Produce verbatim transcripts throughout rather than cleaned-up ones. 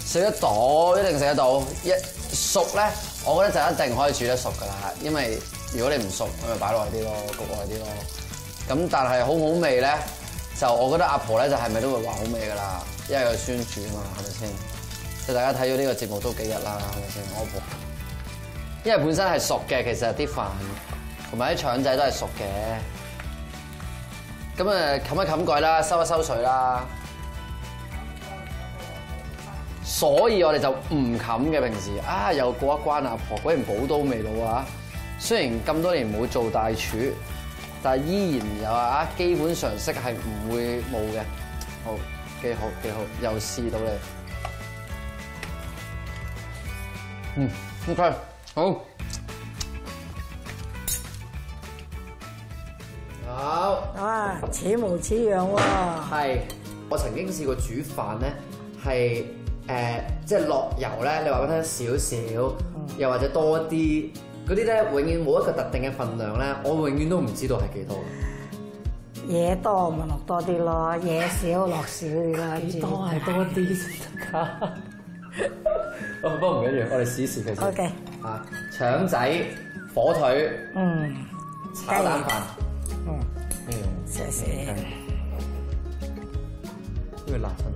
食得到，一定食得到。一熟咧，我覺得就一定可以煮得熟㗎啦。因為如果你唔熟，咁咪擺耐啲咯，焗耐啲咯。咁但係好唔好味咧，就我覺得阿婆咧就係咪都會話好味㗎啦，因為佢酸煮啊嘛，係咪先？即係大家睇咗呢個節目都幾日啦，係咪先？我阿婆因為本身係熟嘅，其實啲飯同埋啲腸仔都係熟嘅。咁誒冚一冚蓋啦，收一收水啦。所以我哋就唔冚嘅平時啊，又過一關阿婆果然寶刀未老啊！雖然咁多年冇做大廚，但係依然有啊，基本常識係唔會冇嘅。好，幾好幾好，又試到你。嗯 ，OK， 好。好。 啊，似模似樣喎。 係，我曾經試過煮飯咧，係。誒，即係落油咧，你話俾我聽少少，又或者多啲，嗰啲咧永遠冇一個特定嘅份量咧，我永遠都唔知道係幾多。 嘢多咪落多啲咯，嘢少落少啲啦。 幾多係多啲先得㗎？哦，不過唔緊要，我哋試試佢先。 OK。 啊，腸仔、火腿， 嗯， 炒蛋飯， 嗯， 嗯， 謝謝。 呢個辣身。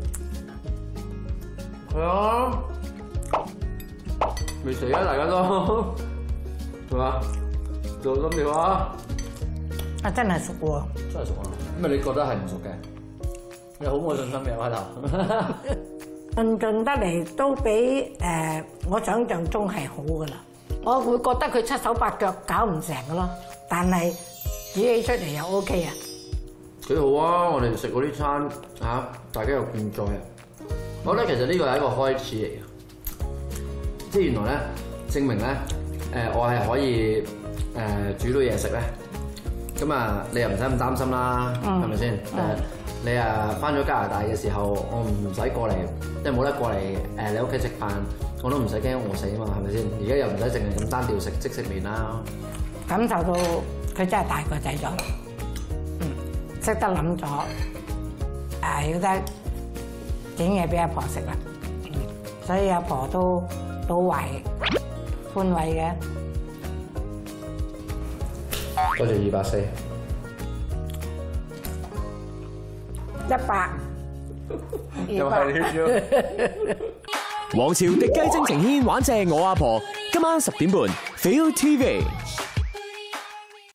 係啊，未死啊！大家都係嘛？做咗未啊？ 啊，真係熟喎！ 真係熟啊！咁啊，你覺得係唔熟嘅？你好冇信心嘅開頭。 論盡得嚟都比誒我想象中係好噶啦。我會覺得佢七手八腳搞唔成噶咯，但係煮起出嚟又 OK 啊！ 幾好啊！我哋食嗰啲餐嚇，大家又健在啊！我覺得其實呢個係一個開始嚟嘅，即係原來咧證明咧誒我係可以誒煮到嘢食咧，咁啊你又唔使咁擔心啦，係咪先？誒你啊返咗加拿大嘅時候，我唔使過嚟，即係冇得過嚟誒你屋企食飯，我都唔使驚餓死啊嘛，係咪先？而家又唔使淨係咁單調食即食麵啦。 感受到佢真係大個仔咗，嗯，識得諗咗，誒要得。整嘢俾阿婆食啦，所以阿婆都都懷寬慰嘅。 多謝二百四， 一百， 又係呢皇朝滴雞精情牽玩正我阿婆，今晚十點半 Feel T V。